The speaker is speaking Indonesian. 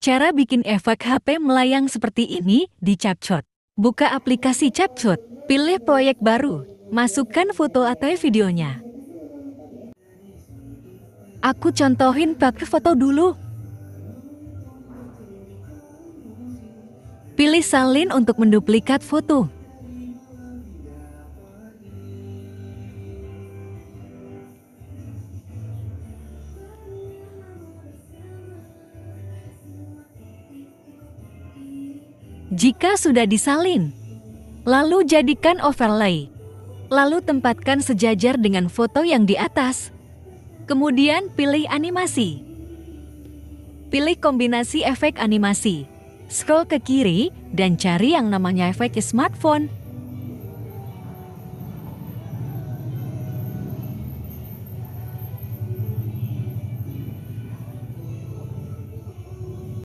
Cara bikin efek HP melayang seperti ini di CapCut. Buka aplikasi CapCut, pilih proyek baru, masukkan foto atau videonya. Aku contohin pakai foto dulu. Pilih salin untuk menduplikat foto. Jika sudah disalin, lalu jadikan overlay. Lalu tempatkan sejajar dengan foto yang di atas. Kemudian pilih animasi. Pilih kombinasi efek animasi. Scroll ke kiri dan cari yang namanya efek smartphone.